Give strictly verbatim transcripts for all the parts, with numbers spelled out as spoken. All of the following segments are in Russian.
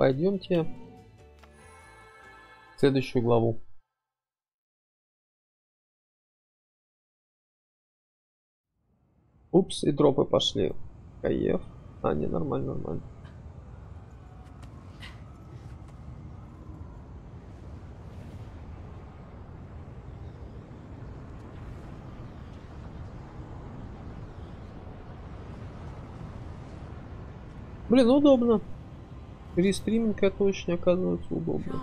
пойдемте в следующую главу. Упс, и дропы пошли. Каев. А, не, нормально, нормально. Блин, удобно. Рестриминг это очень, оказывается, удобно.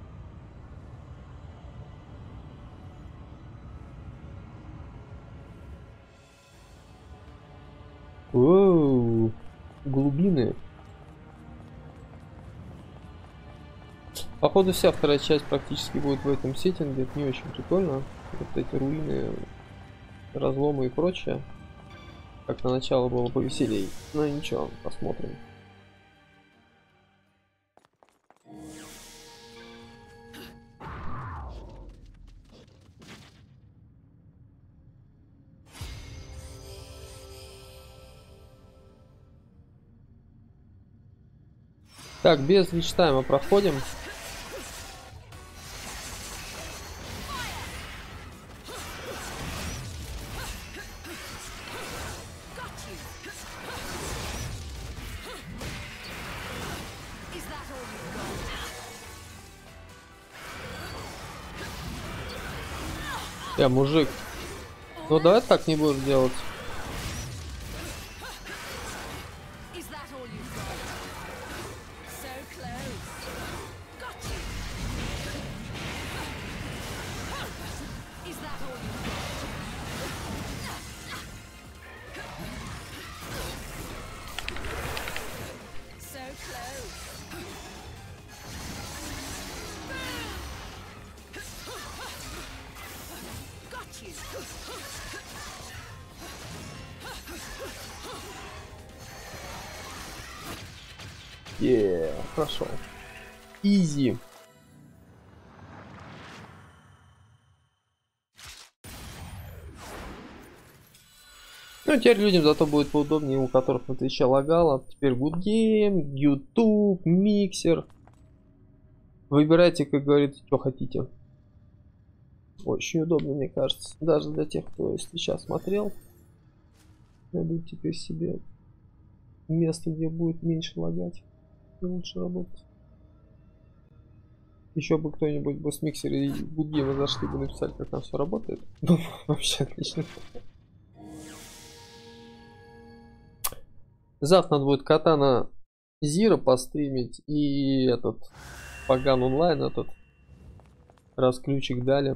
Оу, глубины. Походу вся вторая часть практически будет в этом сеттинге. Это не очень прикольно. Вот эти руины, разломы и прочее. Как на начало было повеселей. Но ничего, посмотрим. Так, без мечтаемо проходим. Я мужик. Ну давай так не будешь делать. Yeah, хорошо. Изи. Ну, теперь людям зато будет поудобнее, у которых на Твиче лагало. Теперь Good Game, YouTube, Mixer. Выбирайте, как говорится, что хотите. Очень удобно, мне кажется. Даже для тех, кто сейчас смотрел. Найдут теперь себе место, где будет меньше лагать. И лучше работать. Еще бы кто-нибудь бы с Миксера и Good Game зашли бы, написали, как там все работает. Ну, вообще отлично. Завтра надо будет Катана Зира постримить и этот Паган онлайн, этот раз ключик дали.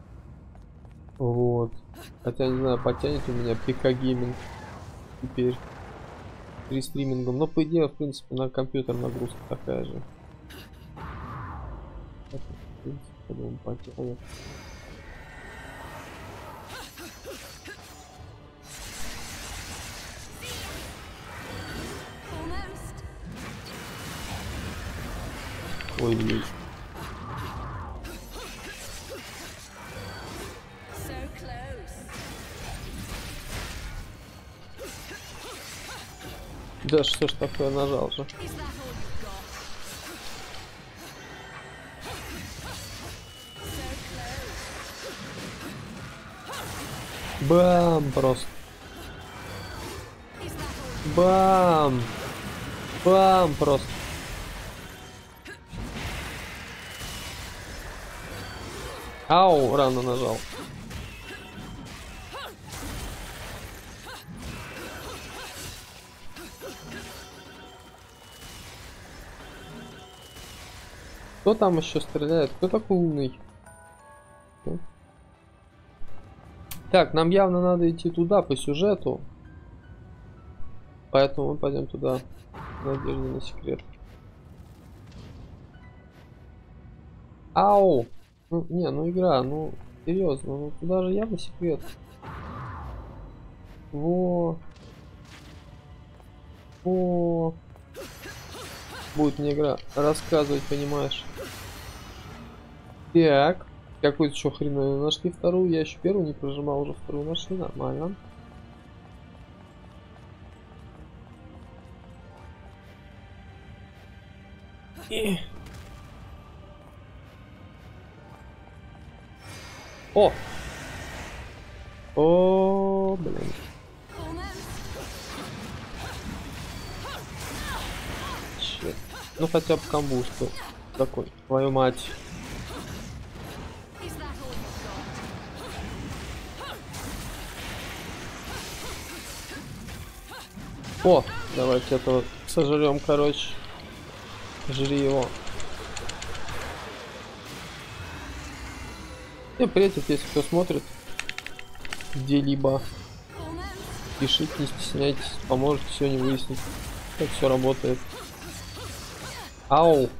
Вот. Хотя не знаю, потянет у меня ПК гейминг теперь при стримингом. Но по идее, в принципе, на компьютер нагрузка такая же. Это, в принципе, по-моему, потянет. Ой-ой. Да что ж такое, нажал же. Бам, просто. Бам. Бам, просто. Ау, рано нажал. Кто там еще стреляет? Кто такой умный? Так, нам явно надо идти туда по сюжету. Поэтому мы пойдем туда. В надежде на секрет. Ау! Ну, не, ну игра, ну серьезно, ну туда же явно секрет. Во. Во. Будет мне игра рассказывать, понимаешь. Так. Какую-то еще хреновую нашли вторую. Я еще первую не прожимал, уже вторую нашли. Нормально. И... О! О, блин. Черт. Ну хотя бы камбушку. Такой, твою мать. О, давайте этого сожрем, короче. Жри его. И приятель, если кто смотрит где-либо, пишите, не стесняйтесь, поможете сегодня выяснить, как все работает. Ау!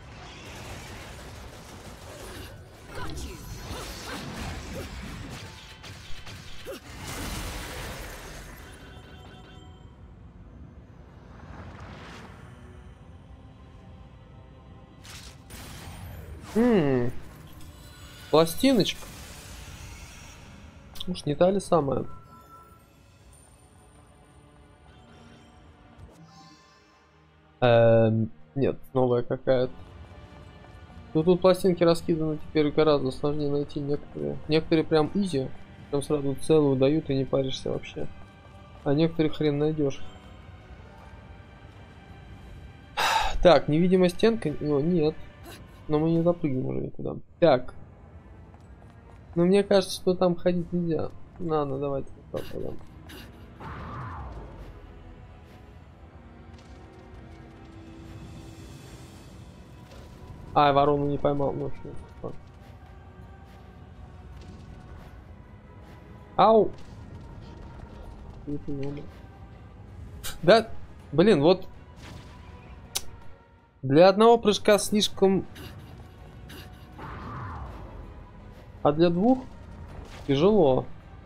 Ммм, пластиночка. Уж не та ли самая? Эм, нет, новая какая-то. Ну тут пластинки раскиданы теперь гораздо сложнее найти некоторые. Некоторые прям изи, прям сразу целую дают и не паришься вообще. А некоторые хрен найдешь. Так, невидимая стенка? О, нет. Но мы не запрыгнем уже никуда. Так. Но мне кажется, что там ходить нельзя. Ладно, давайте попробуем. А, я ворону не поймал. Ну, что? Ау! Да, блин, вот для одного прыжка слишком, а для двух тяжело.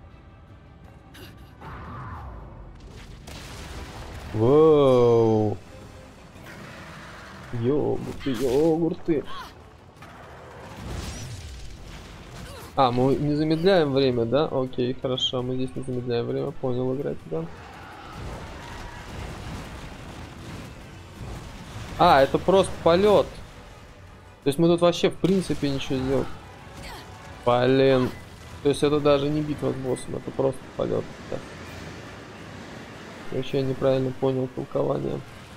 Воу! Йогурты, йогурты. А, мы не замедляем время, да? Окей, хорошо, мы здесь не замедляем время. Понял, играть, да? А, это просто полет. То есть мы тут вообще в принципе ничего сделать. Блин. То есть это даже не битва с боссом, это просто полет. Да. Вообще я неправильно понял толкование.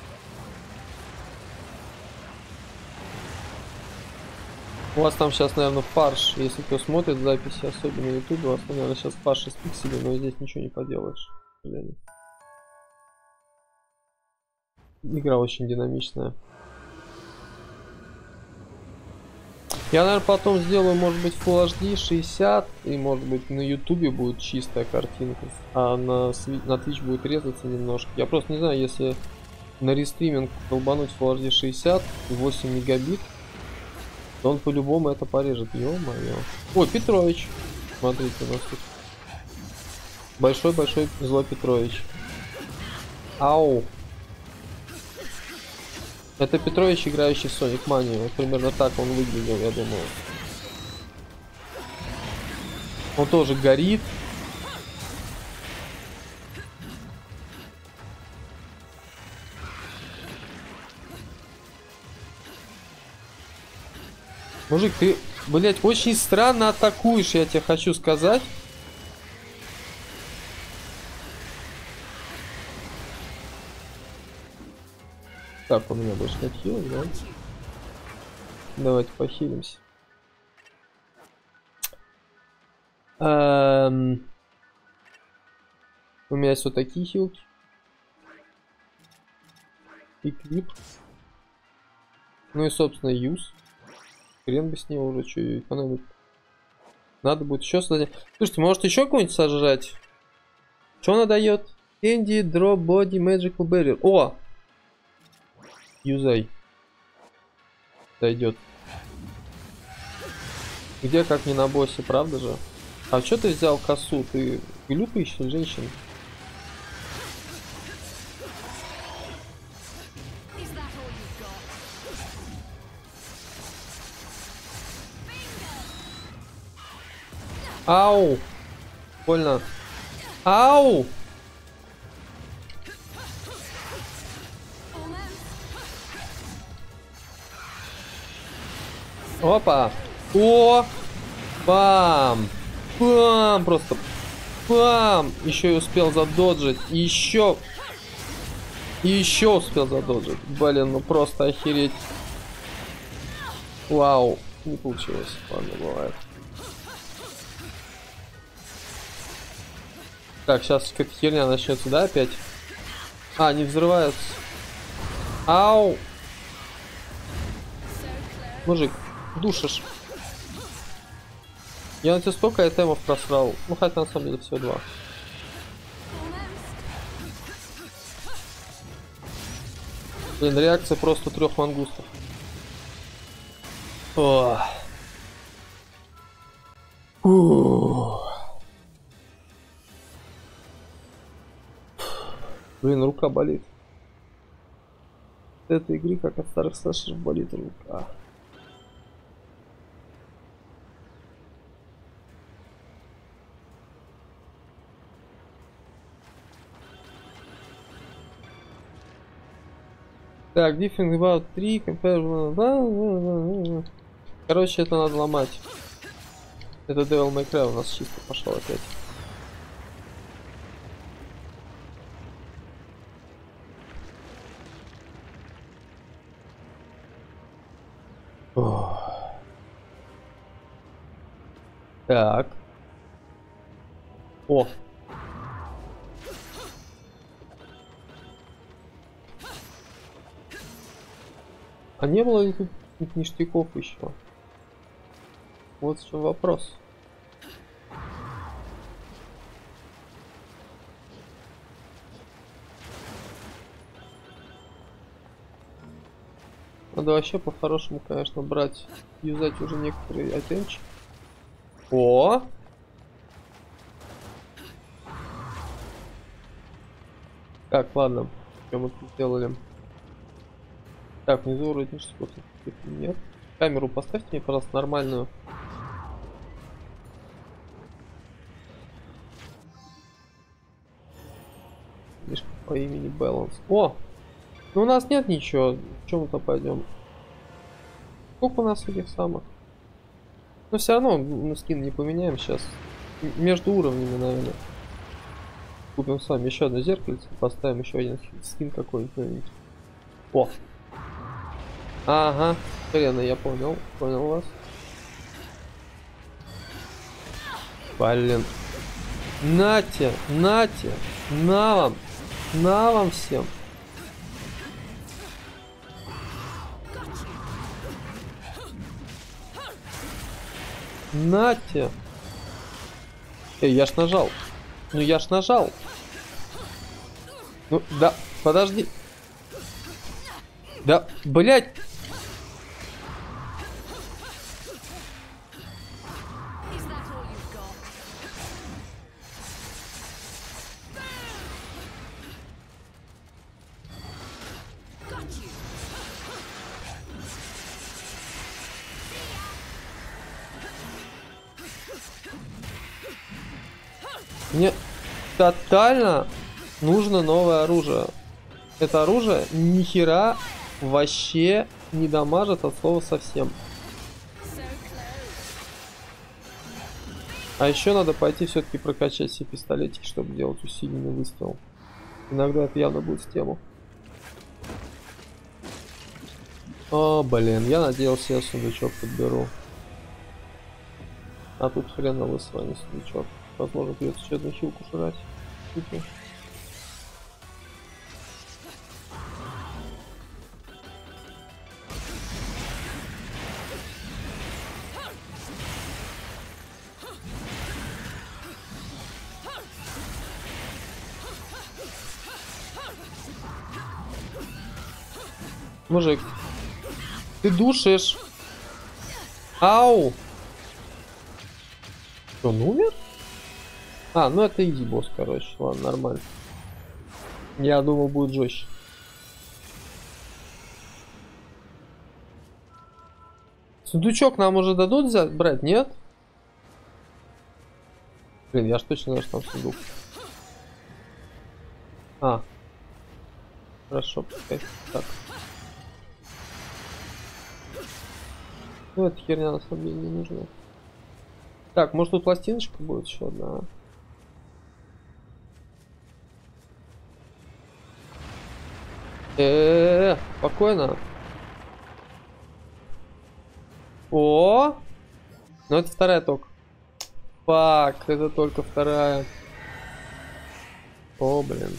У вас там сейчас, наверное, фарш. Если кто смотрит записи, особенно на YouTube, у вас, наверное, сейчас фарш из пикселей, но здесь ничего не поделаешь. Блин. Игра очень динамичная. Я, наверное, потом сделаю, может быть, Full эйч ди шестьдесят, и, может быть, на YouTube будет чистая картинка, а на, на Twitch будет резаться немножко. Я просто не знаю, если на рестриминг долбануть Full эйч ди шестьдесят и восемь мегабит, то он по-любому это порежет. Ё-моё. Ой, Петрович. Смотрите, у нас тут большой-большой злой Петрович. Ау. Это Петрович, играющий в Sonic Mania. Вот примерно так он выглядел, я думаю. Он тоже горит. Мужик, ты, блять, очень странно атакуешь, я тебе хочу сказать. Так, у меня больше нет хилок, да? Давайте похилимся. Эм... У меня есть вот такие хилки. И клип. Ну и, собственно, юз. Хрен бы с него уже, что экономить. Надо будет еще создать. Слушайте, может еще какой-нибудь сожрать? Что она дает? Candy, Drop, Body, Magical Barrier. О! Юзай. Дойдет. Где как не на боссе, правда же? А что ты взял косу? Ты глюпаешь, женщина? Ау! Больно. Ау! Опа. О! Бам! Бам! Просто бам! Еще и успел задоджить. Еще. И еще успел задоджить. Блин, ну просто охереть. Вау. Не получилось. Ладно, бывает. Так, сейчас какая-то херня начнется, да, опять? А, не взрываются. Ау! Мужик, душишь. Я на тебя столько айтемов просрал. Ну, хотя на самом деле всего два. Блин, реакция просто трех мангустов. О. Блин, рука болит. От этой игры, как от старых слэшеров, болит рука. Так, different about три, compare... Короче, это надо ломать. Это Devil May Cry у нас чисто пошел опять. Ох. Так. О. А не было ли тут ништяков еще? Вот в чем вопрос. Надо вообще по-хорошему, конечно, брать, юзать уже некоторые айтемчики. О! Так, ладно. Что мы тут сделали? Так, внизу вроде что-то нет. Камеру поставьте мне, пожалуйста, нормальную. Лишь по имени Balance. О! Ну у нас нет ничего. В чем-то пойдем. Сколько у нас этих самых? Но все равно мы скин не поменяем сейчас. М между уровнями, наверное. Купим с вами еще одно зеркальце. Поставим еще один скин какой-нибудь. О! Ага, хрена, я понял. Понял вас. Блин. Нате, нате, на вам. На вам всем. Нате. Эй, я ж нажал. Ну я ж нажал. Ну да, подожди. Да, блять. Мне тотально нужно новое оружие. Это оружие ни хера вообще не дамажит от слова совсем. А еще надо пойти все-таки прокачать все пистолетики, чтобы делать усиленный выстрел. Иногда это явно будет в тему. О, блин, я надеялся, я сундучок подберу. А тут хреново с вами сундучок. Возможно, придется еще одну хилку жрать. Типа. Мужик, ты душишь. Ау! Что, он умер? А, ну это изи босс, короче. Ладно, нормально. Я думал, будет жестче. Сундучок нам уже дадут взять, брать, нет? Блин, я ж точно знаю, что там сундук. А. Хорошо, пускай. Так. Ну, эта херня на самом деле не нужна. Так, может тут пластиночка будет еще одна? Э-э-э, спокойно. О! Ну это вторая только. Фак, это только вторая. О, блин.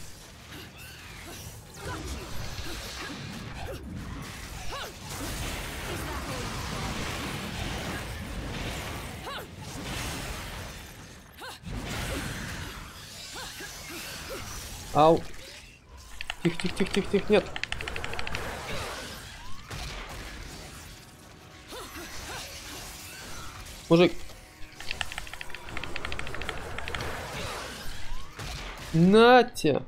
Ау. Тихо, тихо, тихо, тихо, тихо, нет. Мужик. Нате.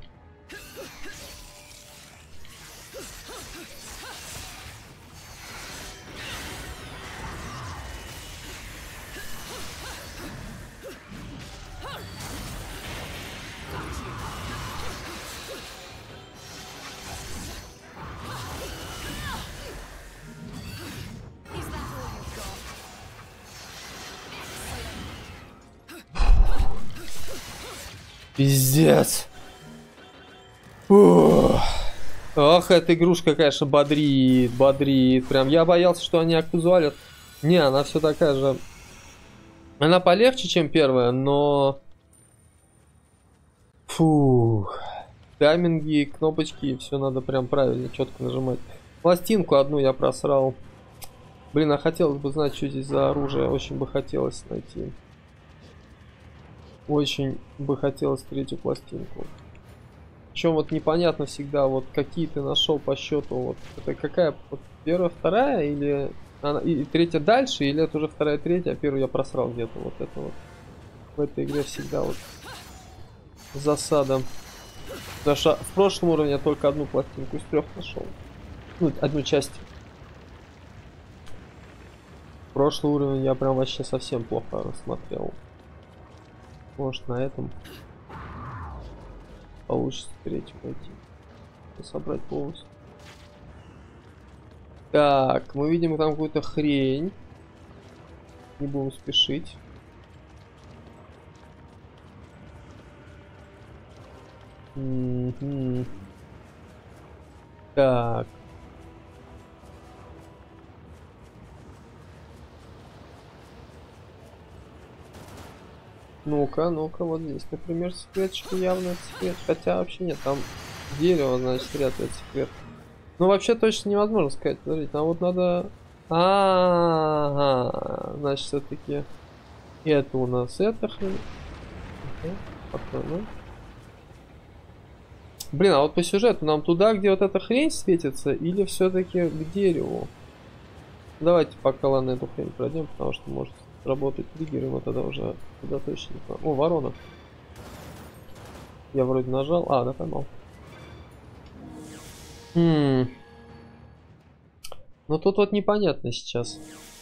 Пиздец. Ух. Ах, эта игрушка, конечно, бодрит, бодрит. Прям я боялся, что они актуалят. Не, она все такая же. Она полегче, чем первая, но... Фух. Тайминги, кнопочки, все надо прям правильно, четко нажимать. Пластинку одну я просрал. Блин, а хотелось бы знать, что здесь за оружие. Очень бы хотелось найти. Очень бы хотелось третью пластинку. Причем вот непонятно всегда, вот какие ты нашел по счету. Вот это какая? Вот первая, вторая или она, и, и третья дальше, или это уже вторая, третья, а первую я просрал где-то. Вот это вот. В этой игре всегда вот засада. Потому что в прошлом уровне я только одну пластинку из трех нашел. Ну, одну часть. Прошлый уровень я прям вообще совсем плохо рассмотрел. Может, на этом получится третью пойти. Собрать полностью. Так, мы видим там какую-то хрень. Не будем спешить. Mm-hmm. Так. Ну-ка, ну-ка, вот здесь, например, секретчики явно секрет. Хотя вообще нет, там дерево, значит, спрятывает секрет. Ну, вообще точно невозможно сказать. Смотрите, нам вот надо... А-а-а, значит, все-таки это у нас это хрень. Спокойно. Блин, а вот по сюжету нам туда, где вот эта хрень светится, или все-таки к дереву? Давайте пока, ладно, эту хрень пройдем, потому что может работать триггер, и мы тогда уже туда точно не поймем. О, ворона. Я вроде нажал. А, да, поймал. Хм. Ну тут вот непонятно сейчас.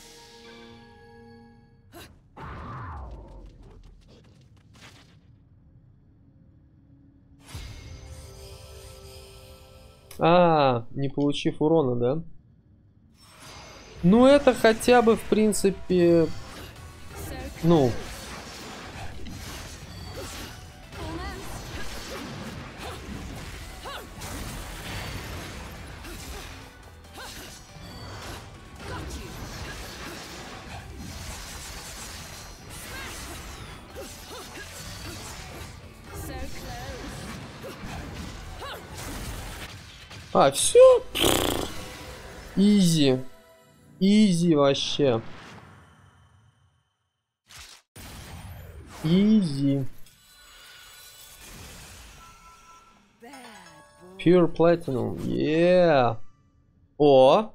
А, не получив урона, да? Ну это хотя бы в принципе, ну. А, все. Изи. Изи вообще. Изи. Pure Platinum. Yeah. О.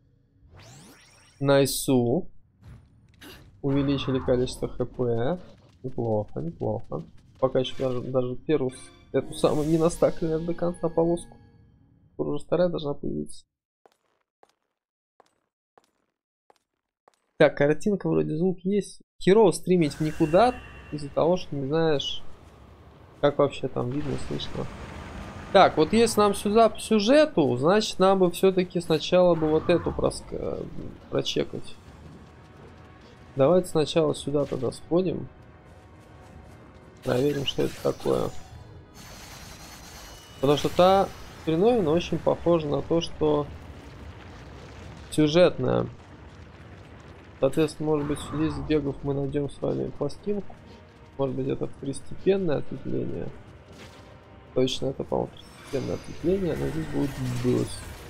Найсу. Увеличили количество хп. Неплохо, неплохо. Пока еще даже, даже первую, эту самую не настакали до конца полоску. Уже вторая должна появиться. Так, картинка вроде, звук есть. Херово стримить в никуда из-за того, что не знаешь, как вообще там видно, слышно. Так, вот если нам сюда по сюжету, значит нам бы все-таки сначала бы вот эту проска... прочекать. Давайте сначала сюда тогда сходим. Проверим, что это такое. Потому что та хреновина очень похожа на то, что сюжетная. Соответственно, может быть, здесь сбегав мы найдем с вами пластинку. Может быть, это второстепенное ответвление. Точно, это, по-моему, второстепенное ответвление, но здесь будет босс.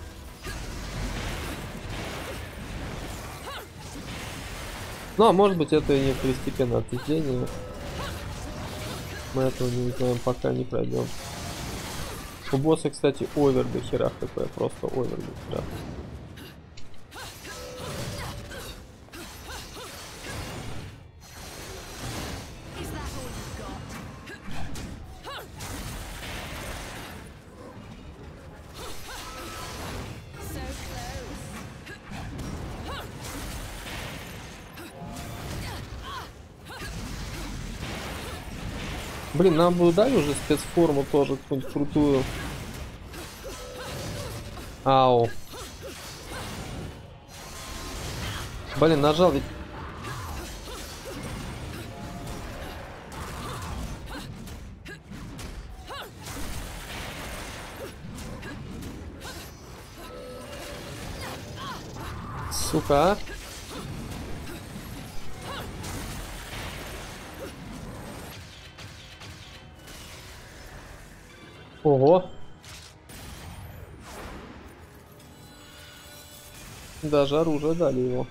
Ну, а может быть, это и не второстепенное ответвление. Мы этого не узнаем, пока не пройдем. У босса, кстати, овер до хера такое, просто овер до хера. Блин, нам бы дали уже спецформу тоже какую-нибудь крутую. Ау. Блин, нажал ведь. Сука. Ого. Даже оружие дали его.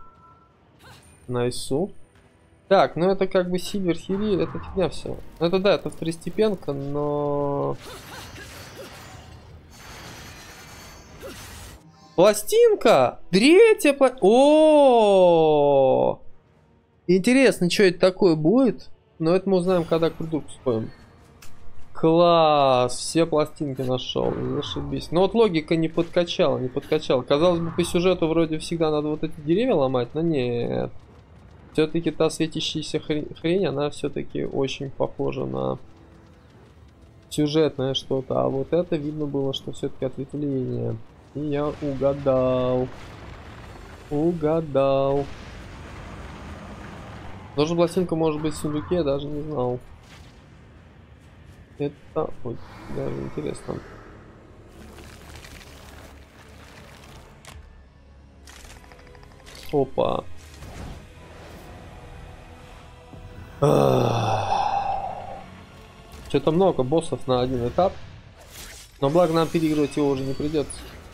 Найсу. Так, ну это как бы Сильвер Хири, это фигня все. Это да, это второстепенка, но... Пластинка! Третья пла... О, интересно, что это такое будет? Но это мы узнаем, когда к Рудурку сходим. Класс! Все пластинки нашел. Зашибись. Но вот логика не подкачала, не подкачала. Казалось бы, по сюжету вроде всегда надо вот эти деревья ломать, но нет. Все-таки та светящаяся хрень, хрень она все-таки очень похожа на сюжетное что-то. А вот это видно было, что все-таки ответвление. И я угадал. Угадал. Тоже пластинка может быть в сундуке, я даже не знал. Это... Ой, даже интересно. Опа. Что-то много боссов на один этап. Но благо нам переигрывать его уже не придется.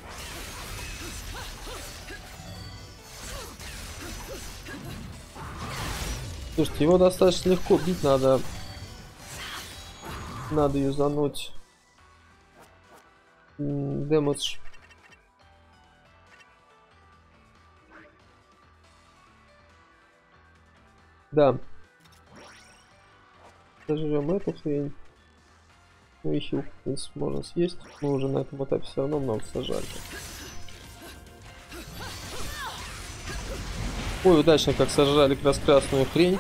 Слушайте, его достаточно легко бить, надо... Надо юзануть дэмэдж. Да. Сожрем эту хрень. Ну и хил, в принципе, можно съесть. Мы уже на этом этапе все равно много сажали. Ой, удачно как сожрали как раз красную хрень.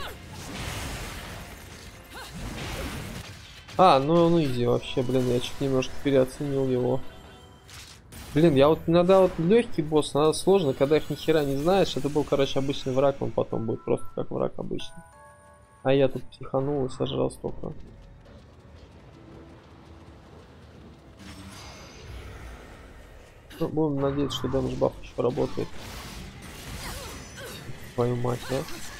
А, ну он изи вообще, блин, я чуть немножко переоценил его. Блин, я вот иногда вот легкий босс, надо сложно, когда их ни хера не знаешь. Это был, короче, обычный враг, он потом будет просто как враг обычный. А я тут психанул и сожрал столько. Ну, будем надеяться, что дэмэдж баф еще работает. Твою мать, а?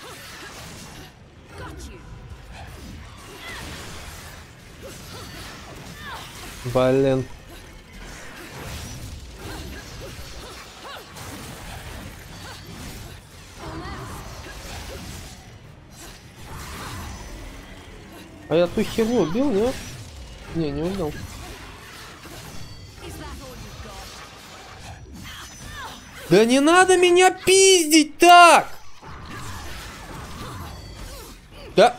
Блин. А я ту херню убил, нет? Не, не убил. Да не надо меня пиздить так! Да.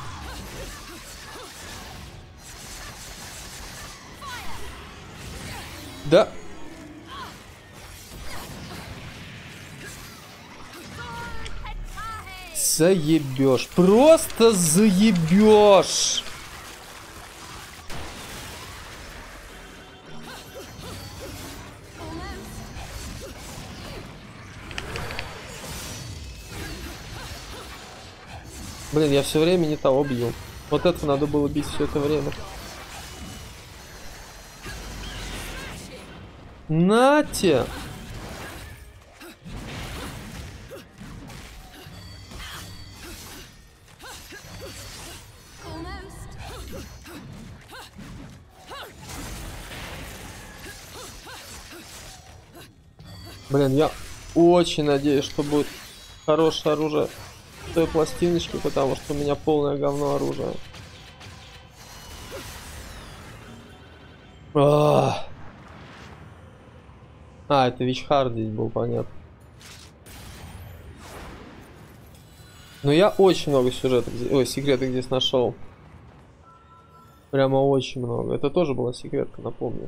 Да. Заебешь. Просто заебешь. Блин, я все время не того бью. Вот это надо было бить все это время. Нате! Блин, я очень надеюсь, что будет хорошее оружие в той пластиночке, потому что у меня полное говно оружие. А, а это Вичхард здесь был, понятно. Но я очень много сюжетов, ой, секретов здесь нашел. Прямо очень много. Это тоже была секретка, напомню.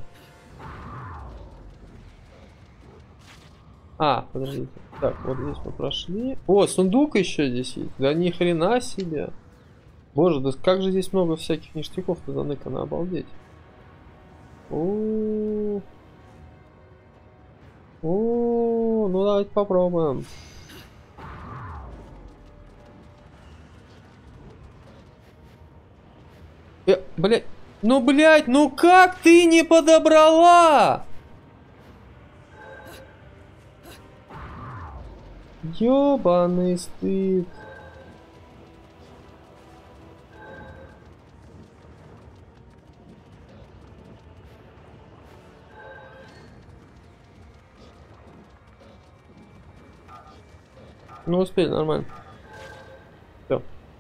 А, подождите. Так, вот здесь мы прошли. О, сундук еще здесь есть. Да ни хрена себе. Боже, да как же здесь много всяких ништяков-то заныкано, обалдеть. О, о, ну давайте попробуем. Э, блядь, ну блядь, ну как ты не подобрала? Ёбаный стыд. Ну успели, нормально. Все.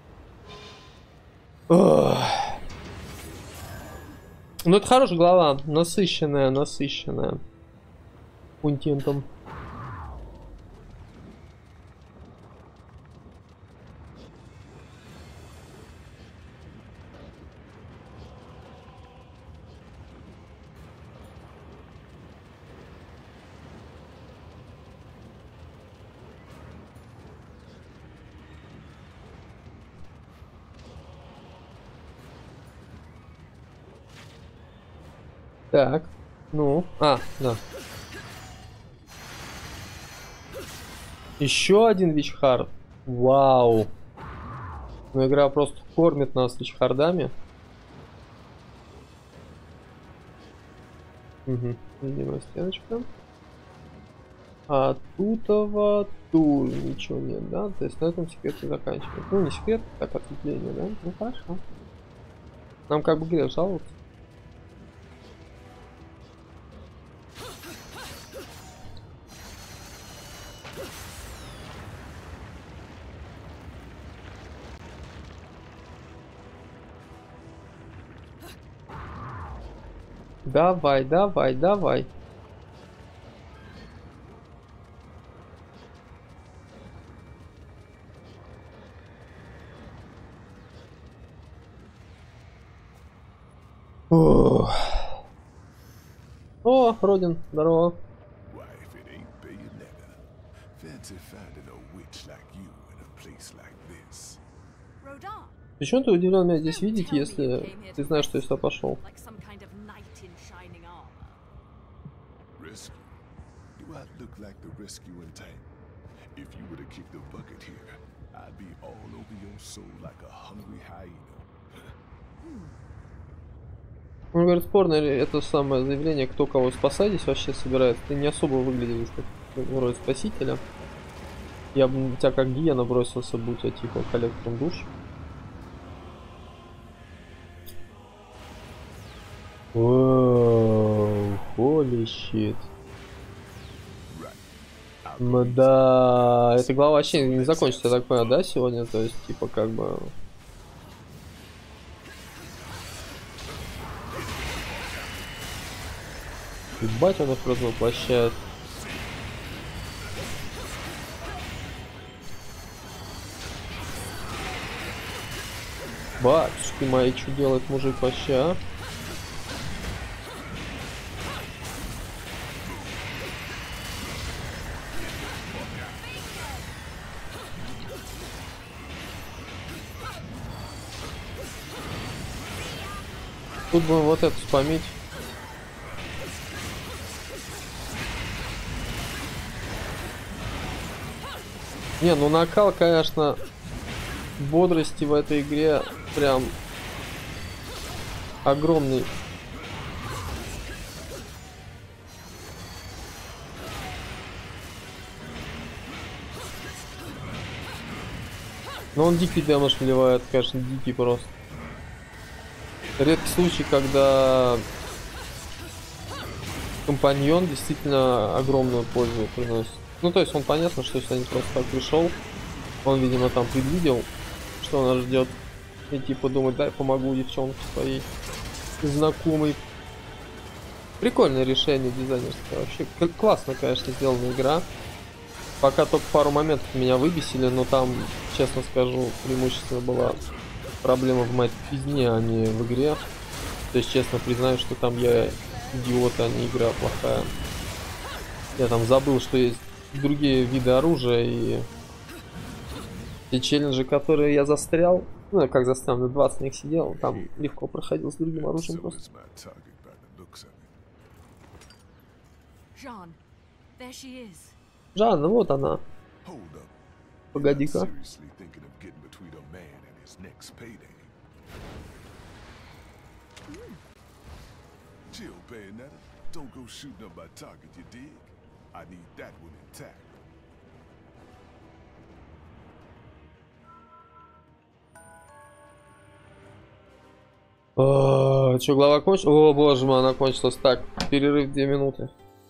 Ну это хорошая глава, насыщенная, насыщенная контентом. Так, ну, а, да. Еще один Вичхард. Вау. Ну, игра просто кормит нас Вичхардами. Угу. Видимая стеночка. А тут-ово тут ничего нет, да? То есть на этом секреты заканчивается. Ну, не секрет, так ответвление, да? Ну, хорошо. Нам как бы грех жаловаться. Давай, давай, давай. Ох. О, Родин, здорово. Почему ты удивлен меня здесь видеть, если ты знаешь, что я сюда пошел? Он говорит, спорно ли это самое заявление, кто кого спасать здесь вообще собирается. Ты не особо выглядишь как вроде спасителя. Я бы на тебя как гиена бросился, будь я тихо коллектором душ. Воу, holy shit. Да, эта глава вообще не закончится, я так понял, да, сегодня? То есть, типа, как бы... Ебать, он их развоплощает. Батюшки мои, что делает мужик вообще, а? Тут будем вот это спамить. Не, ну накал, конечно, бодрости в этой игре прям огромный. Но он дикий дэмэдж вливает, конечно, дикий просто. Редкий случай, когда компаньон действительно огромную пользу приносит. Ну, то есть он понятно, что если он просто так пришел, он, видимо, там предвидел, что нас ждет. И типа думать, дай помогу девчонке своей знакомой. Прикольное решение дизайнерское. Вообще классно, конечно, сделана игра. Пока только пару моментов меня выбесили, но там, честно скажу, преимущественно была проблема в мать-пизне, а не в игре. То есть, честно признаю, что там я идиот, а не игра плохая. Я там забыл, что есть другие виды оружия, и те челленджи, которые я застрял, ну, я как застрял, на двадцать них сидел, там легко проходил с другим оружием просто. Жанна, вот она. Погоди-ка. О, что, глава кончилась? О, боже мой, она кончилась. Так, перерыв две минуты.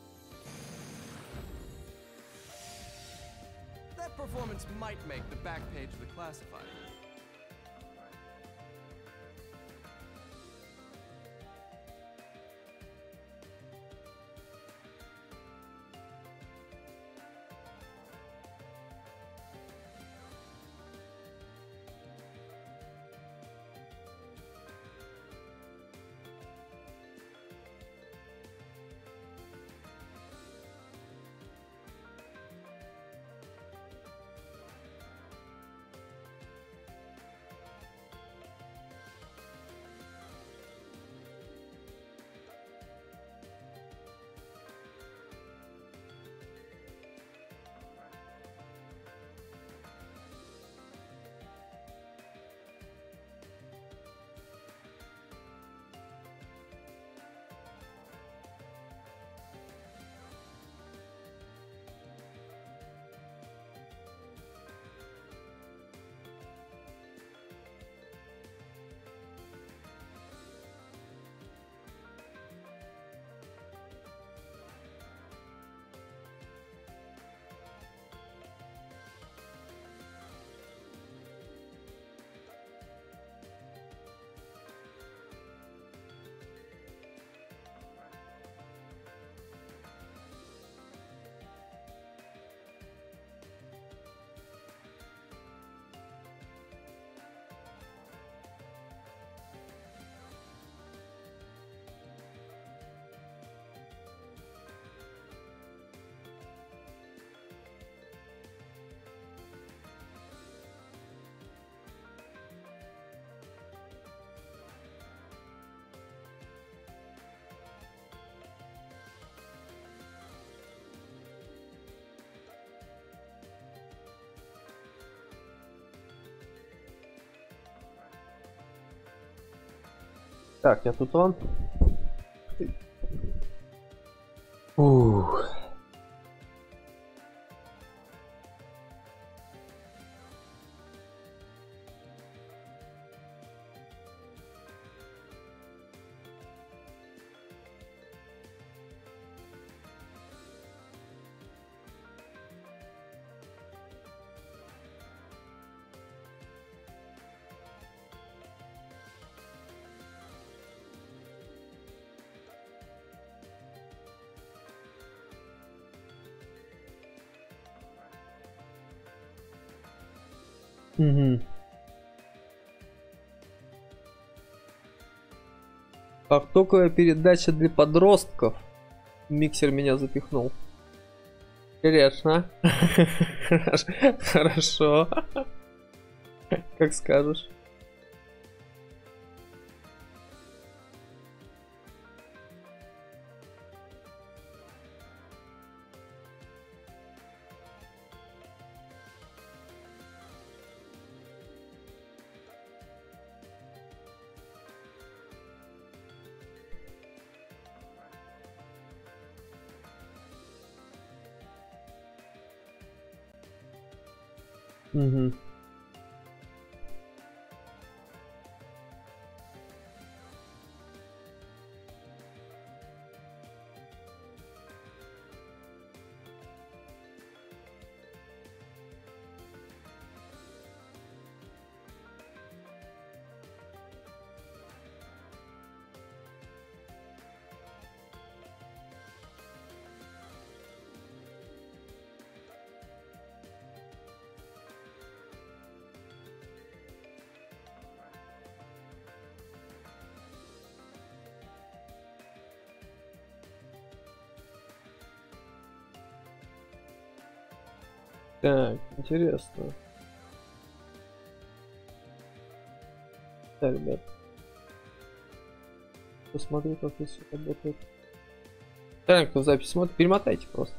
Так, я тут он. Ух. Угу. Автоковая передача для подростков. Миксер меня запихнул. Конечно. Хорошо. Как скажешь. Угу. Так, интересно. Да, ребят. Посмотрю, как это все работает. Так, кто запись смотрит, перемотайте просто.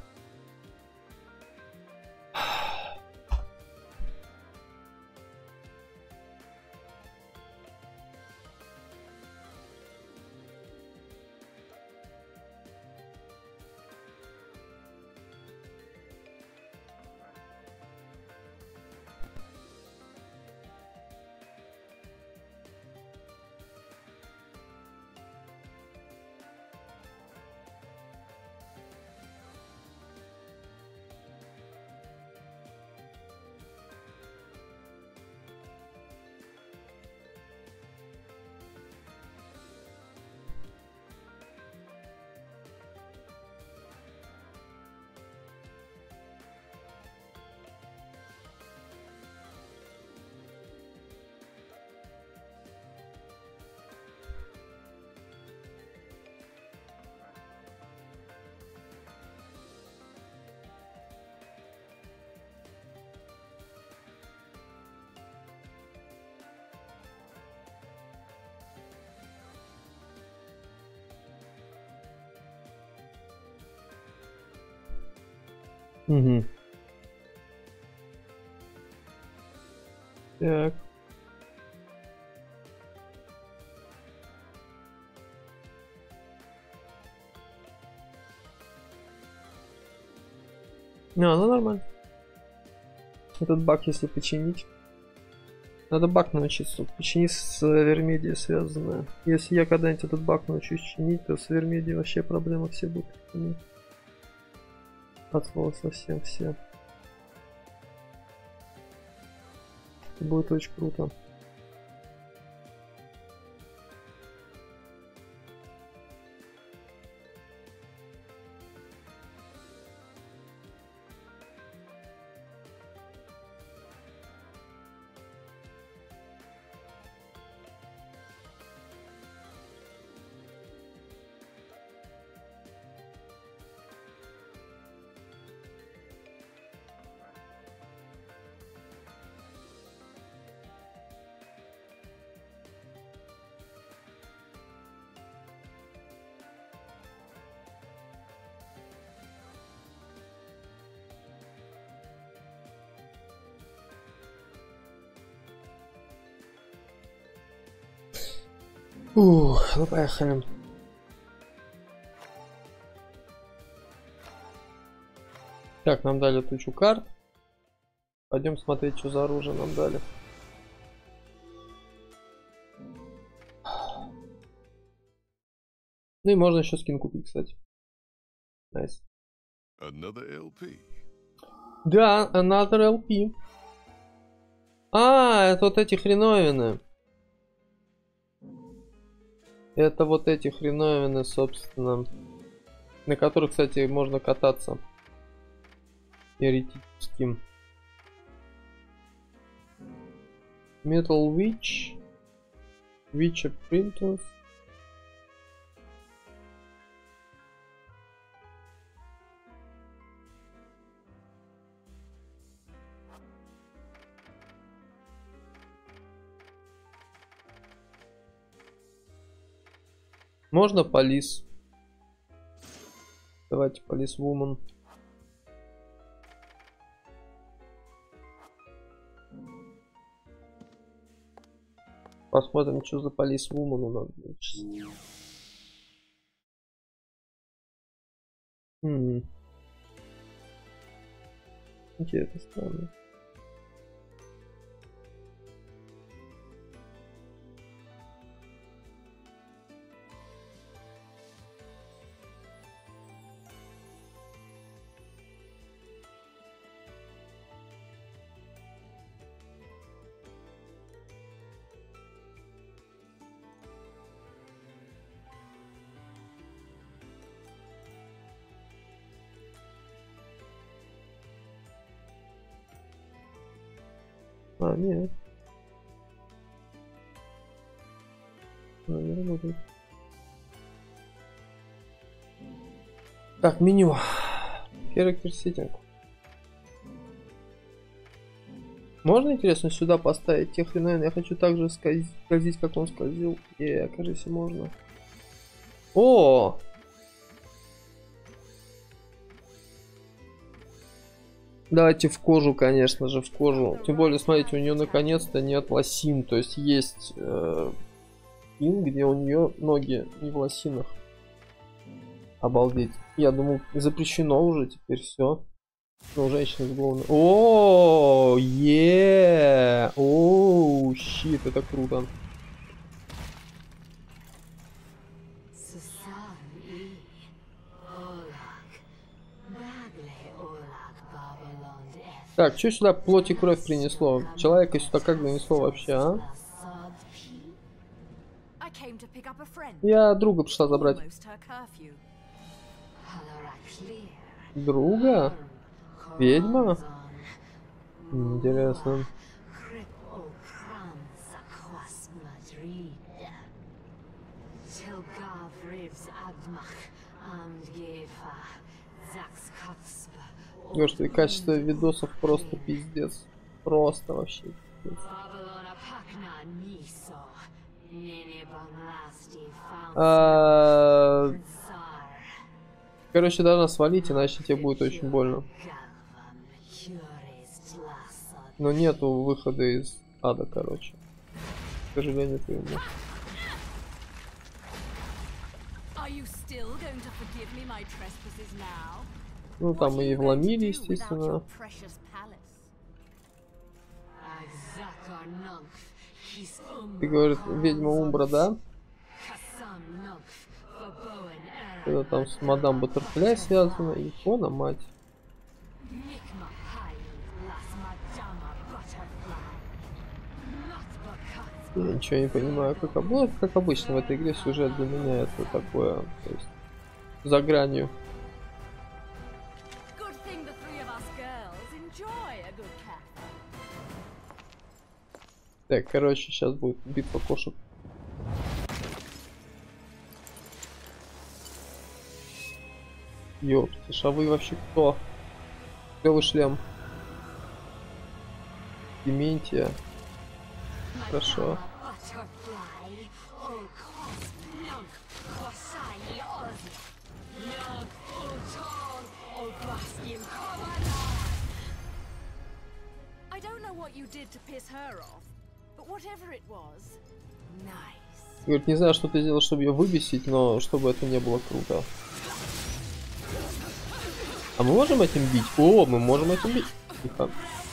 Угу. Так. А, ну нормально. Этот баг, если починить. Надо баг научиться. Почини с Вермедией связанное. Если я когда-нибудь этот баг научусь чинить, то с Вермедией вообще проблемы все будут. От слова совсем все. Это будет очень круто. Ух, ну поехали. Так, нам дали тучу карт. Пойдем смотреть, что за оружие нам дали. Ну и можно еще скин купить, кстати. Nice. Another эл пи. Да, another эл пи. А, это вот эти хреновины. Это вот эти хреновины, собственно, на которых, кстати, можно кататься. Теоретически. Metal Witch. Witcher Printers. Можно полис. Давайте полис Woman. Посмотрим, что за полис Woman у нас будет. Хм. Интересно, странно. А, нет. А, не работает. Так, меню. Character setting. Можно, интересно, сюда поставить тех хрена? Я хочу так же скользить, скользить, как он скользил. Е, кажется, можно. О! Давайте в кожу, конечно же, в кожу. Тем более, смотрите, у нее наконец-то нет лосин. То есть есть э, ин, где у нее ноги не в лосинах. Обалдеть. Я думал, запрещено уже теперь все. Ну, женщина с головой. О, е, о, щит, это круто. Так, что сюда плоть и кровь принесло? Человека сюда как донесло вообще, а? Я друга пришла забрать. Друга? Ведьма? Интересно. Господи, качество видосов просто пиздец. Просто вообще пиздец. А... Короче, должна свалить, иначе тебе будет очень больно. Но нету выхода из ада, короче. К сожалению, твоему. Ну, там и вломили, естественно. Ты, говорит, ведьма Умбра, да? Это там с мадам Баттерфляй связано. Икона, мать. Я ничего не понимаю, как, ну, как обычно в этой игре сюжет для меня это такое, то есть, за гранью. Так, короче, сейчас будет битва кошек. Ёптиш, а вы вообще кто? Клёвый шлем. Дементия. Хорошо. Говорит, не знаю, что ты сделал, чтобы ее выбесить, но чтобы это не было круто. А мы можем этим бить? О, мы можем этим бить. Тихо.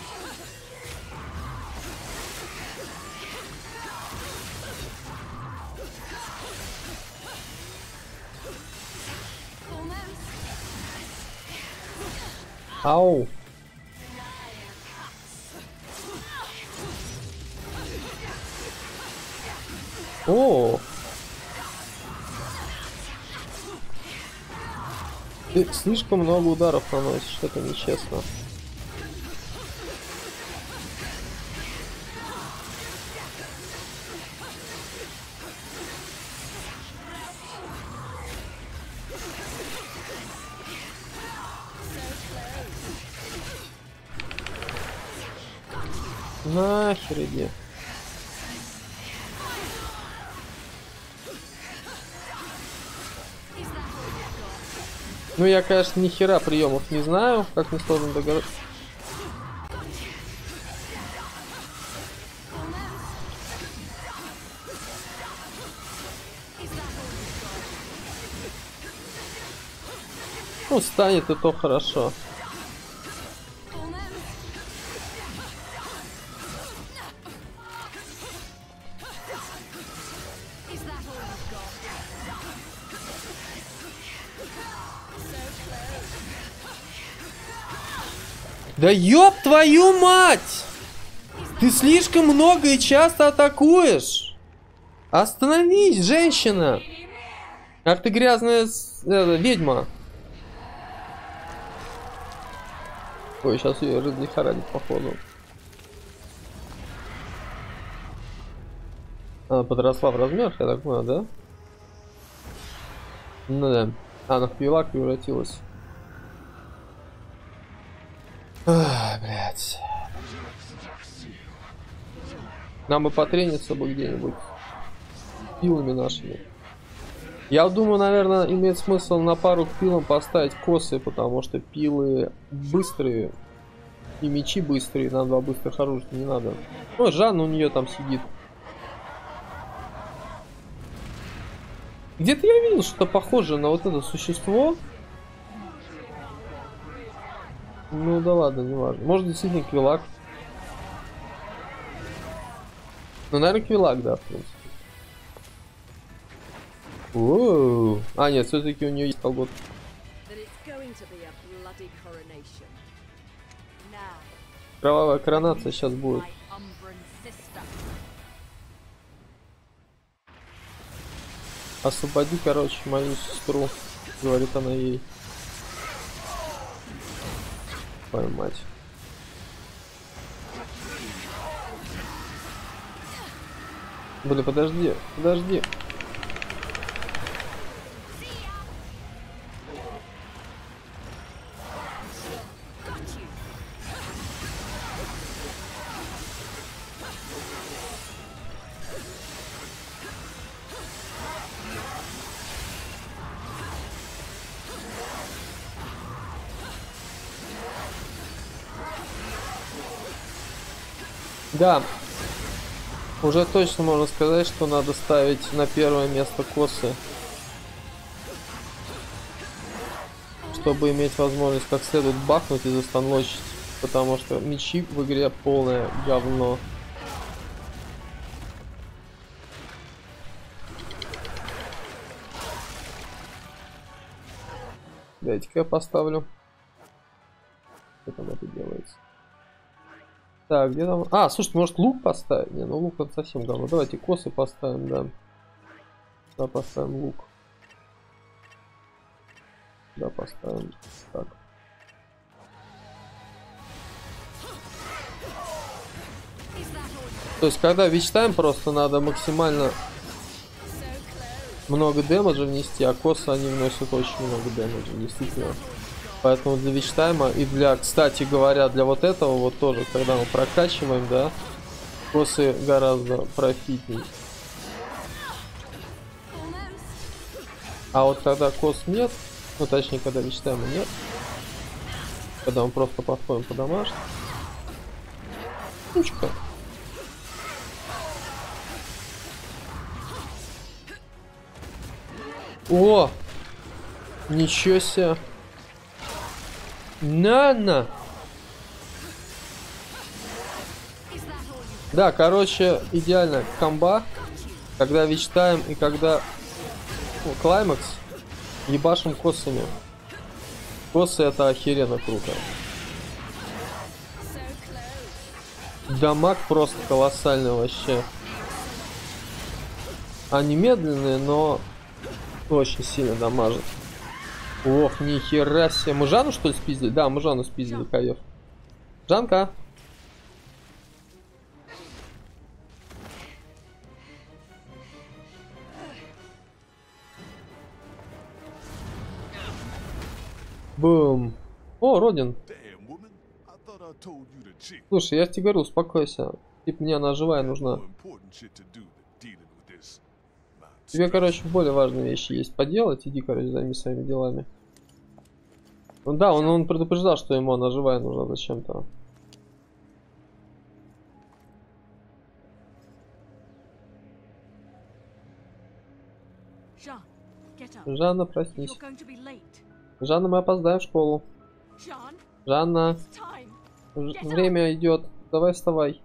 Ау. О. Ты слишком много ударов наносишь, это нечестно. Нахер иди. Ну я, конечно, ни хера приемов не знаю, как не сложно догадаться. Ну, станет и то хорошо. Да ёб твою мать! Ты слишком много и часто атакуешь. Остановись, женщина! Ах ты грязная э, ведьма. Ой, сейчас ее разлихорадит, походу. Она подросла в размерах, я так понял, да? Ну да. Она в пивак превратилась. Ах, блядь. Нам бы потрениться бы где-нибудь. Пилами нашими. Я думаю, наверное, имеет смысл на пару к пилам поставить косы, потому что пилы быстрые. И мечи быстрые. Нам два быстрых оружия не надо. О, Жанна у нее там сидит. Где-то я видел что-то похожее на вот это существо. Ну да ладно, не важно. Может действительно Квилак. Ну, наверное, Квилак, да, в принципе. Оу. А, нет, все-таки у нее есть колготки. Кровавая коронация сейчас будет. Освободи, короче, мою сестру, говорит она ей. Твою мать. Блин, подожди, подожди. Да, уже точно можно сказать, что надо ставить на первое место косы, чтобы иметь возможность как следует бахнуть и застанлочить, потому что мечи в игре полное говно. Дайте-ка я поставлю. Что там это делается? Так, где там? А, слушай, может лук поставить? Не, ну лук это совсем говно. Давайте косы поставим, да. Да, поставим лук. Да, поставим. Так. То есть, когда вичтаем, просто надо максимально много дэмэджа внести, а косы они вносят очень много дэмэджа, действительно. Поэтому для вичтайма и для, кстати говоря, для вот этого вот тоже, когда мы прокачиваем, да, косы гораздо профитней. А вот когда кос нет, ну точнее, когда вичтайма нет, когда мы просто подходим по домашнему. Сучка. О! Ничего себе! На-на! Да, короче, идеально комба, когда вичтаем и когда ну, клаймакс, ебашим косами. Косы это охеренно круто. Дамаг просто колоссальный вообще. Они медленные, но очень сильно дамажат. Ох, нихера себе. Мы Жанну что ли спиздили? Да, мы Жанну спиздили, кайф. Жанка. Бум. О, Родин. Слушай, я тебе говорю, успокойся. Типа мне она живая нужна. Тебе, короче, более важные вещи есть поделать. Иди, короче, займись своими делами. Ну да, он, он предупреждал, что ему она живая нужна зачем-то. Жанна, проснись. Жанна, мы опоздаем в школу. Жанна, время идет. Давай вставай.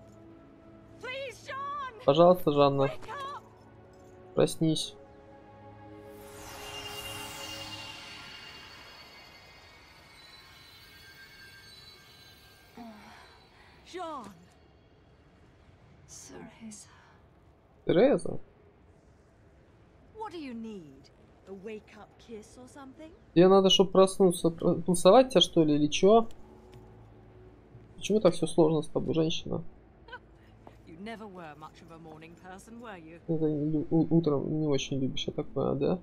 Пожалуйста, Жанна. Проснись. Тереза? Тебе надо, чтобы проснуться. Пульсовать тебя, что ли, или чё? Почему так все сложно с тобой, женщина? Never were much of a morning person, were you? Это не лю- у- утром не очень любишь, я так понимаю, да?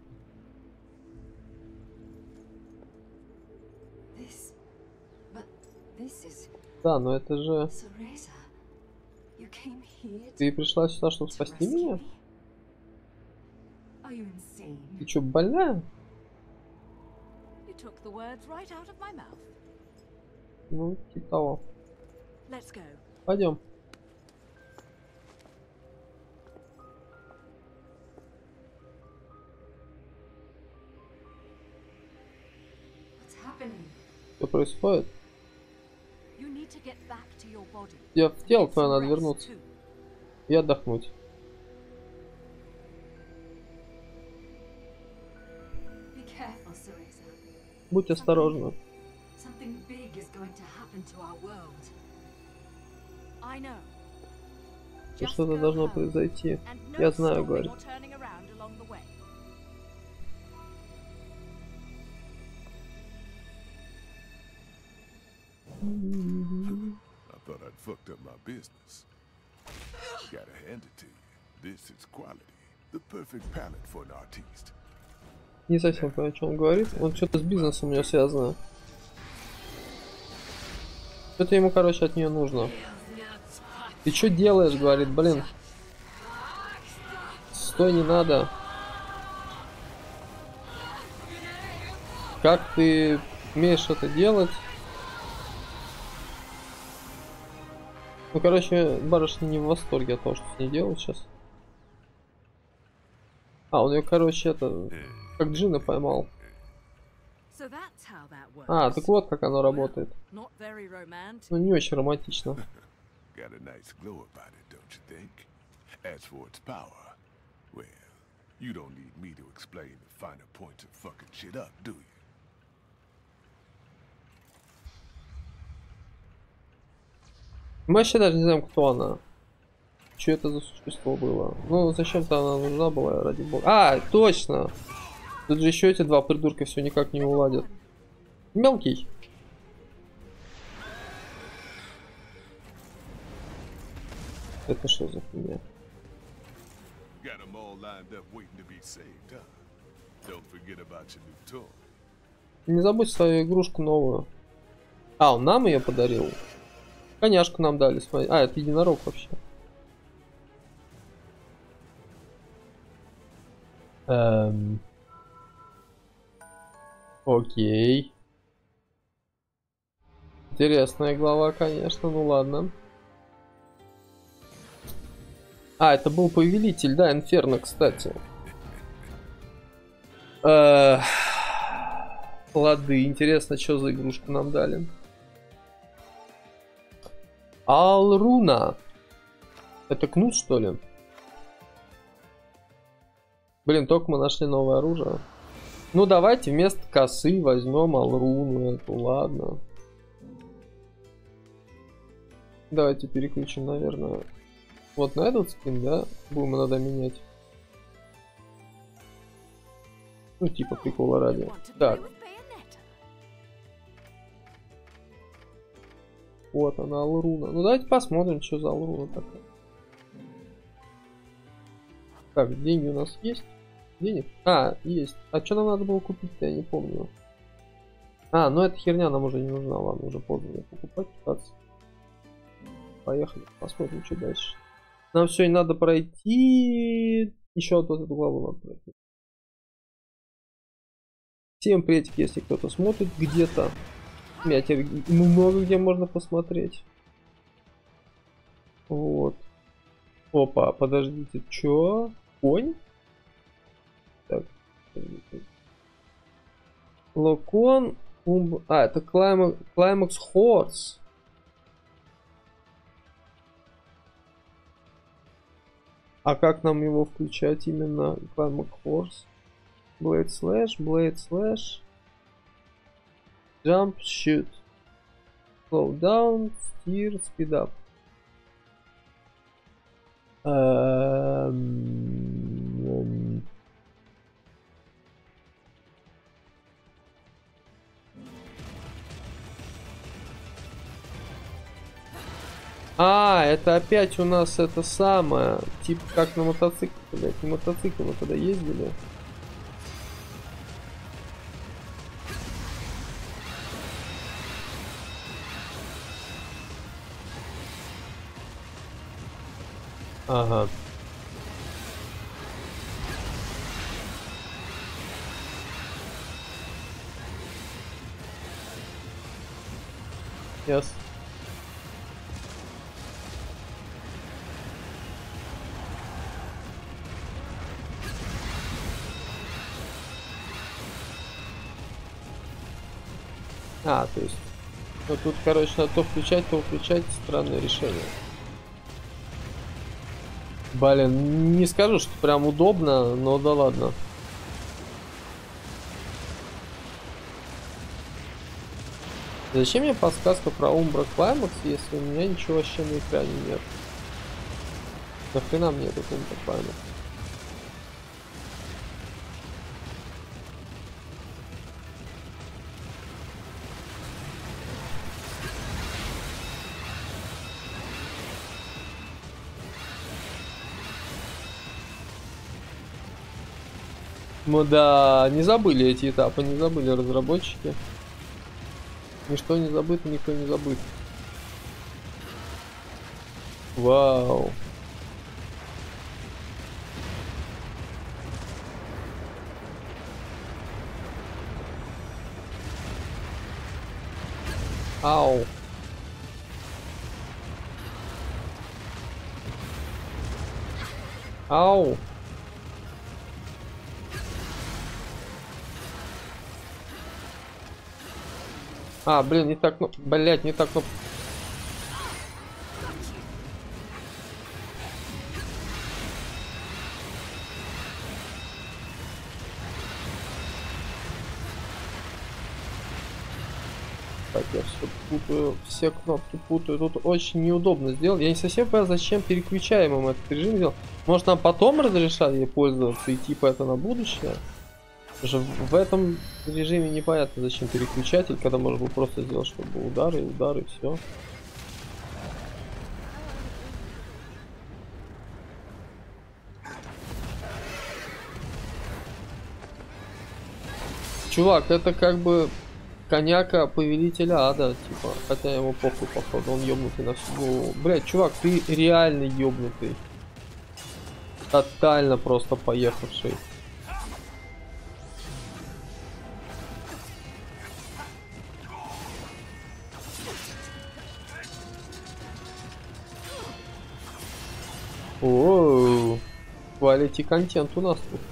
This, but this is Да, но это же... Cereza. You came here Ты пришла сюда, чтобы to спасти rescue меня? me? Are you insane? Ты чё, больная? You took the words right out of my mouth. Ну, типа того. Let's go. Пойдем. What's happening? Что происходит? You need to get back to your body. Я в тело Get твое some надо rest, вернуться too. и отдохнуть. Be careful, Cereza. Будь осторожна. Something big is going to happen to our world. I know. Что Just что-то go должно home. произойти. And no Я знаю, stopping говорит. or turning around along the way. I thought I'd fucked up my business. Gotta hand it to you. This is quality. The perfect palette for an artiste. Не совсем понимаю, о чем он говорит. Он что-то с бизнесом у него связано. Что-то ему, короче, от нее нужно. Ты что делаешь, говорит, блин. Стой, не надо. Как ты умеешь это делать? Ну, короче, барышня не в восторге от того, что с ней делают сейчас. А, он ее, короче, это... Как джина поймал. So that's how that works. А, так вот как оно работает. Not very romantic. Ну, не очень романтично. Got a nice glow about it, don't you think? As for its power, well, you don't need me to explain the finer points of fucking shit up, do you? Мы вообще даже не знаем, кто она. Что это за существо было? Ну, зачем-то она нужна была, ради бога. А, точно! Тут же еще эти два придурка все никак не уладят. Мелкий. Это что за хуйня? Got them all lined up waiting to be saved, huh? Don't forget about your new toy. Не забудь свою игрушку новую. А, он нам ее подарил. Коняшку нам дали. Смотри. А, это единорог вообще. Эм... Окей. Интересная глава, конечно. Ну ладно. А, это был повелитель, да, Инферно, кстати. Э, Лады, интересно, что за игрушку нам дали. Алруна. Это кнут, что ли? Блин, только мы нашли новое оружие. Ну, давайте вместо косы возьмем Алруну эту, ладно. Давайте переключим, наверное, вот на этот скин, да? Будем иногда менять. Ну, типа прикола ради. Так, вот она, Алруна. Ну, давайте посмотрим, что за Алруна такая. Так, деньги у нас есть? Денег? А, есть. А что нам надо было купить-то, я не помню. А, ну эта херня нам уже не нужна, ладно, уже поздно ее покупать, пытаться. Поехали, посмотрим, что дальше. Нам сегодня надо пройти... Еще вот эту главу надо пройти. Всем приветик, если кто-то смотрит где-то. Я теперь много где можно посмотреть. Вот. Опа, подождите, чё? Конь? Так. Локон. Умб... А, это Climax, Climax Horse. А как нам его включать именно? Climax Horse. Blade Slash, Blade Slash. Jump, Shoot. Slow down, Steer, Speed up. Эм... А, это опять у нас это самое. Типа как на мотоцикле, блядь, на мотоцикле мы когда ездили. Ага. Yes. А, то есть, ну тут, короче, надо то включать, то выключать. Странное решение. Блин, не скажу, что прям удобно, но да ладно. Зачем мне подсказка про Umbra Climax, если у меня ничего вообще на экране нет? Нахрена мне этот Umbra Climax? Ну да, не забыли эти этапы, не забыли разработчики. Ничто не забыто, никто не забыт. Вау. Ау. Ау. А, блин, не так, ну, блять, не так, ну. Так, я все путаю, все кнопки путаю. Тут очень неудобно сделал. Я не совсем понял, зачем переключаемым этот режим сделал. Может, нам потом разрешат ей пользоваться и типа это на будущее? Потому что в этом режиме непонятно, зачем переключатель, когда можно было просто сделать, чтобы удары, удары, все. Чувак, это как бы коняка повелителя ада, типа, хотя ему похуй, походу, он ёбнутый на всю голову. Блять, чувак, ты реально ёбнутый. Тотально просто поехавший. Ооо, quality контент у нас тут.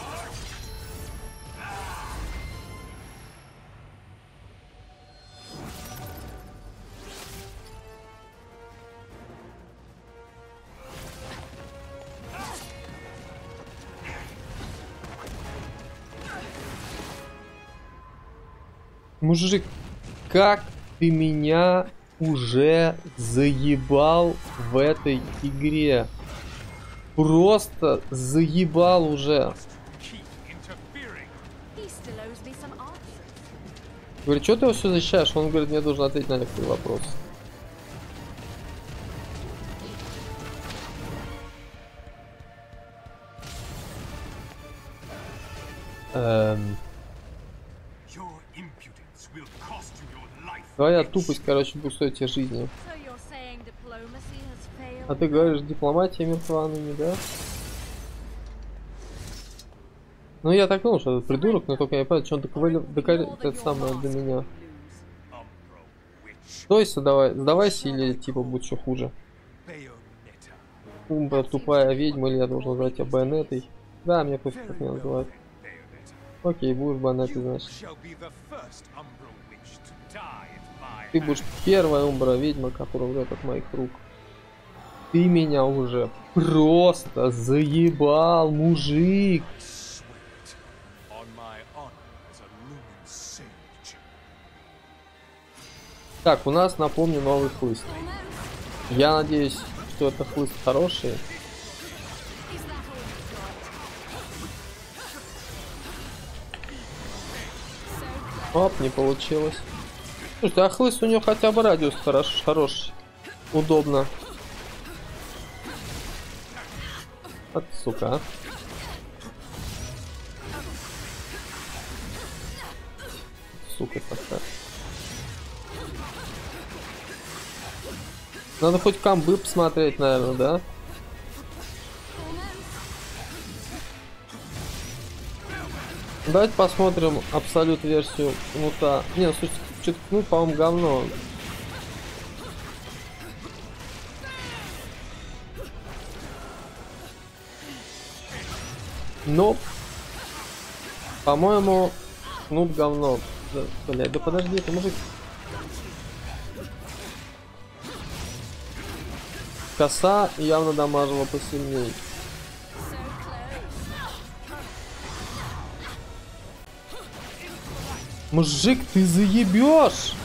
Мужик, как ты меня уже заебал в этой игре? Просто заебал уже. Говорит, что ты его все защищаешь? Он говорит, мне должен ответить на некоторые вопросы. Эм... Твоя тупость, короче, будет стоить тебе жизни. А ты говоришь, дипломатия мертва ныне, да? Ну я так думал, что это придурок, но только я понял, что он доколет это самое до меня. Стойся, давай, сдавайся или типа будет еще хуже. Умбра, тупая ведьма, или я должен назвать тебя Байонетой? Да, мне просто так меня называют. Окей, будешь Байонетой, значит. Ты будешь первая Умбра ведьма, которая умрет от моих рук. Ты меня уже просто заебал, мужик. Так, у нас, напомню, новый хлыст. Я надеюсь, что это хлыст хороший. Оп, не получилось. Слушай, а хлыст у него хотя бы радиус хорош, хороший. удобно. Вот сука. Сука такая. Надо хоть камбы посмотреть, наверное, да? Давайте посмотрим абсолют версию кнута. Не, ну, слушайте, что-то кнут, по-моему, говно. Но, по-моему, кнут говно. Да, блядь, да подожди, это мужик. Коса явно дамажила посильнее. Мужик, ты заебешь!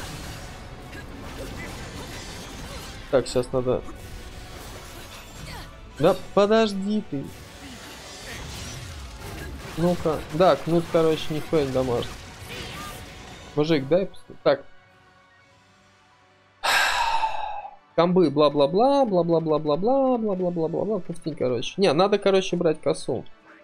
Так, сейчас надо... Да подожди ты. Ну-ка. Да, кнут, короче, нихуя не дамажит. Мужик, дай... Так. Камбы, бла-бла-бла, бла-бла-бла-бла-бла, бла-бла-бла-бла-бла. Пустень, короче. Не, надо, короче, брать косу.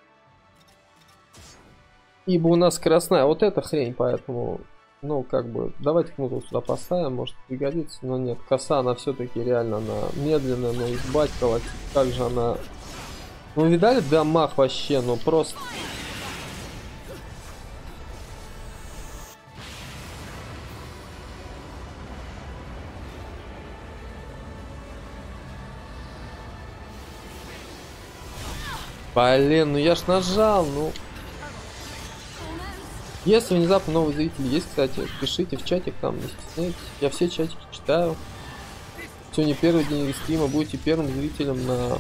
Ибо у нас скоростная вот эта хрень, поэтому, ну, как бы, давайте кнуту сюда поставим, может пригодится, но нет, коса, она все-таки реально, она медленная, но ебать колотит, как же она, ну, видали дамаг вообще, ну, просто. Блин, ну я ж нажал, ну. Если внезапно новые зрители есть, кстати, пишите в чатик, там не стесняйтесь. Я все чатики читаю. Сегодня первый день стрима, будете первым зрителем на...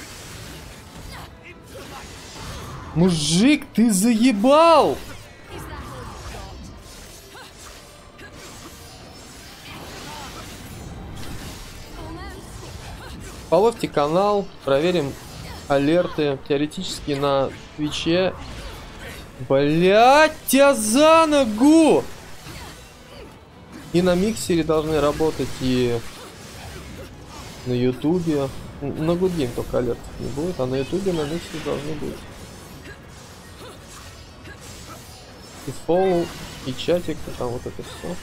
Мужик, ты заебал! Половьте канал, проверим алерты. Теоретически на Твиче. Блять, тебя за ногу! И на миксере должны работать, и на ютубе. На Good Game только алертов не будет, а на ютубе, на миксере должны быть. И фоллоу, и чатик, и там вот это все.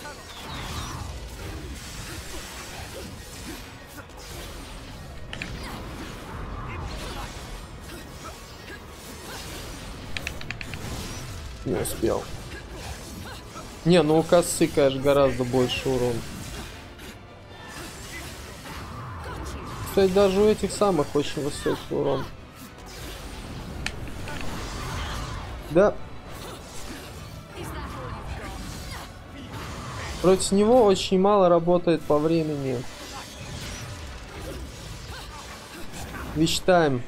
Не успел. Не, ну у косы, конечно, гораздо больше урон. Кстати, даже у этих самых очень высокий урон. Да. Против него очень мало работает по времени. Witch Time.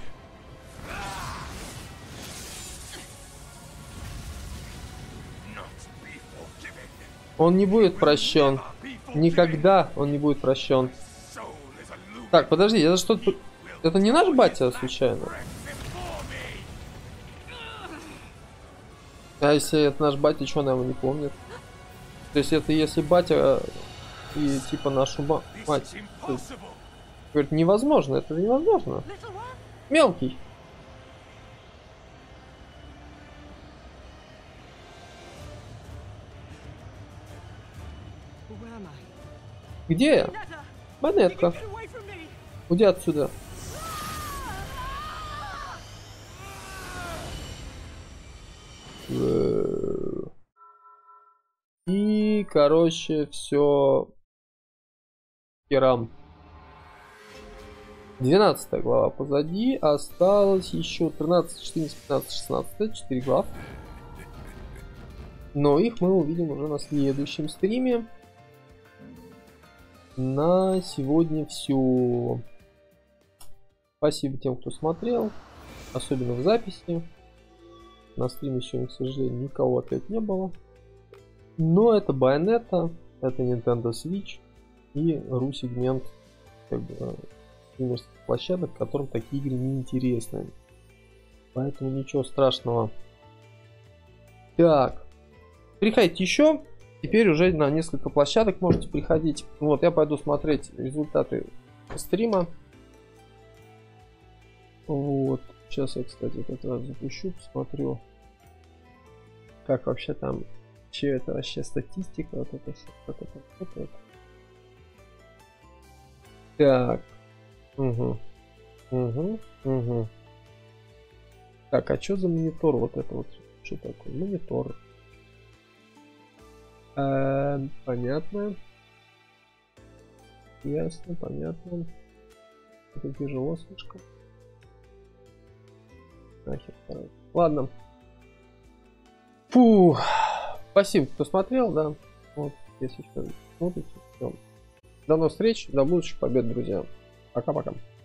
Он не будет прощен. Никогда он не будет прощен. Так, подожди, это что-то... Это не наш батя, случайно? А если это наш батя, что она его не помнит? То есть это если батя и типа нашу ма мать... Говорит, невозможно, это невозможно. Мелкий. Где я? Монетка. Уйди отсюда. И, короче, все херам. двенадцатая глава позади. Осталось еще тринадцать, четырнадцать, пятнадцать, шестнадцать. четыре глав. Но их мы увидим уже на следующем стриме. На сегодня все. Спасибо тем, кто смотрел. Особенно в записи. На стриме сегодня, к сожалению, никого опять не было. Но это Bayonetta, это Nintendo Switch и ру-сегмент, как бы, стримерских площадок, которым такие игры не интересны. Поэтому ничего страшного. Так. Приходите еще. Теперь уже на несколько площадок можете приходить. Вот, я пойду смотреть результаты стрима. Вот. Сейчас я, кстати, как раз запущу, посмотрю, как вообще там, че это вообще статистика, вот это все, как это работает. Так. Угу. Угу. Угу. Так, а что за монитор вот это вот? Что такое? Монитор. Э, понятно. Ясно, понятно. Это тяжело слишком. Нахер, короче. Ладно. Фу. Спасибо, кто смотрел, да. Вот, если что, смотрите. Все. До новых встреч, до будущих побед, друзья. Пока-пока.